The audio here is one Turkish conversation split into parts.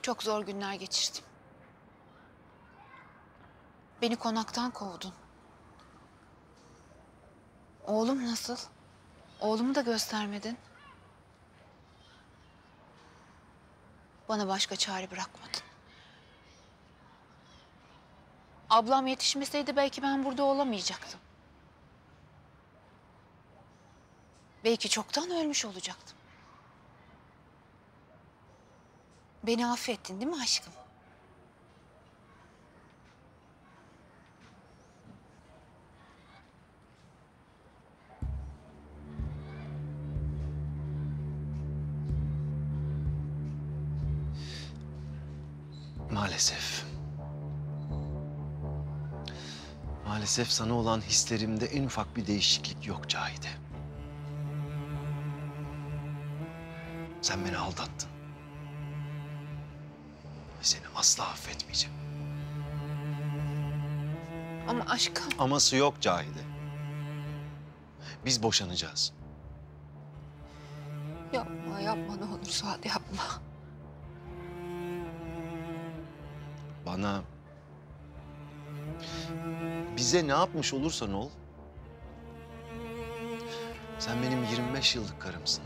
Çok zor günler geçirdim. Beni konaktan kovdun. Oğlum nasıl? Oğlumu da göstermedin. Bana başka çare bırakmadın. Ablam yetişmeseydi belki ben burada olamayacaktım. Belki çoktan ölmüş olacaktım. Beni affettin değil mi aşkım? Maalesef. Maalesef sana olan hislerimde en ufak bir değişiklik yok Cahide. Sen beni aldattın. Ve seni asla affetmeyeceğim. Ama aşkım. Aması yok Cahide. Biz boşanacağız. Yapma, yapma ne olur Suat yapma. Bana... Bize ne yapmış olursan ol... Sen benim 25 yıllık karımsın.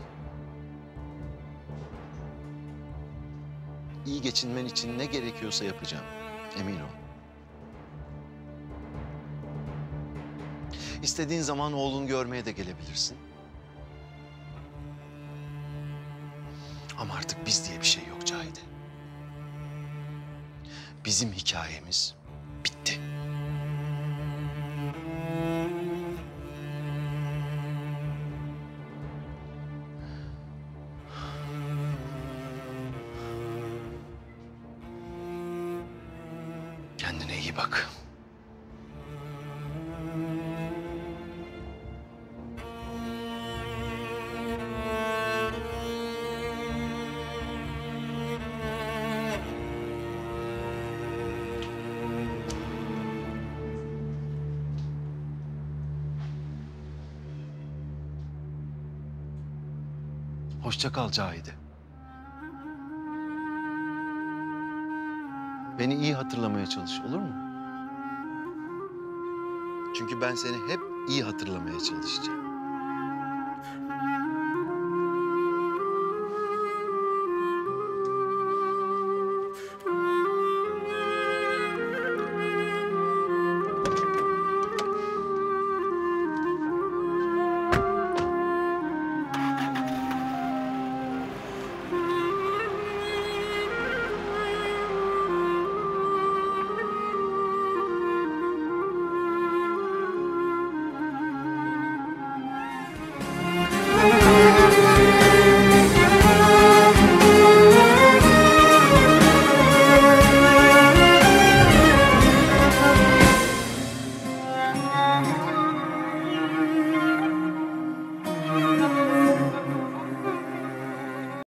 İyi geçinmen için ne gerekiyorsa yapacağım. Emin ol. İstediğin zaman oğlunu görmeye de gelebilirsin. Ama artık biz diye bir şey yok Cahide. Bizim hikayemiz bitti. Kendine iyi bak. Hoşça kal Cahide. Beni iyi hatırlamaya çalış, olur mu? Çünkü ben seni hep iyi hatırlamaya çalışacağım.